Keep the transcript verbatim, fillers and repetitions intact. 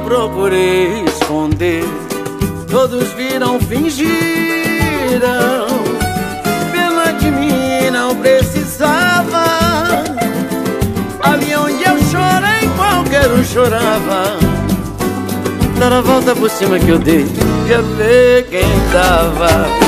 procurei esconder, todos viram, fingiram. Pena de mim não precisava, ali onde eu chorei qualquer um chorava. Dar a volta por cima que eu dei, quero ver quem tava.